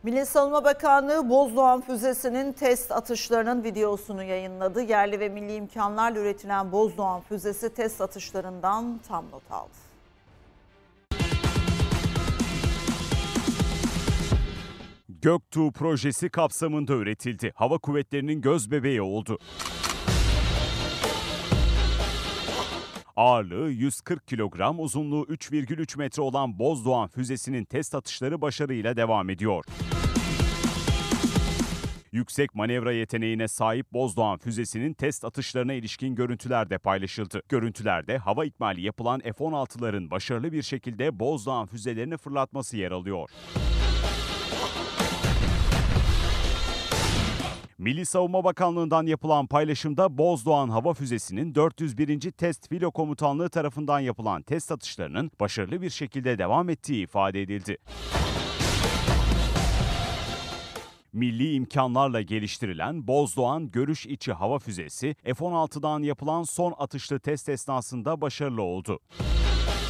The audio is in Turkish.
Milli Savunma Bakanlığı Bozdoğan füzesinin test atışlarının videosunu yayınladı. Yerli ve milli imkanlarla üretilen Bozdoğan füzesi test atışlarından tam not aldı. Göktuğ projesi kapsamında üretildi. Hava kuvvetlerinin gözbebeği oldu. Ağırlığı 140 kilogram, uzunluğu 3,3 metre olan Bozdoğan füzesinin test atışları başarıyla devam ediyor. Yüksek manevra yeteneğine sahip Bozdoğan füzesinin test atışlarına ilişkin görüntüler de paylaşıldı. Görüntülerde hava ikmali yapılan F-16'ların başarılı bir şekilde Bozdoğan füzelerini fırlatması yer alıyor. Milli Savunma Bakanlığı'ndan yapılan paylaşımda Bozdoğan hava füzesinin 401. Test Filo Komutanlığı tarafından yapılan test atışlarının başarılı bir şekilde devam ettiği ifade edildi. Milli imkanlarla geliştirilen Bozdoğan görüş içi hava füzesi F-16'dan yapılan son atışlı test esnasında başarılı oldu.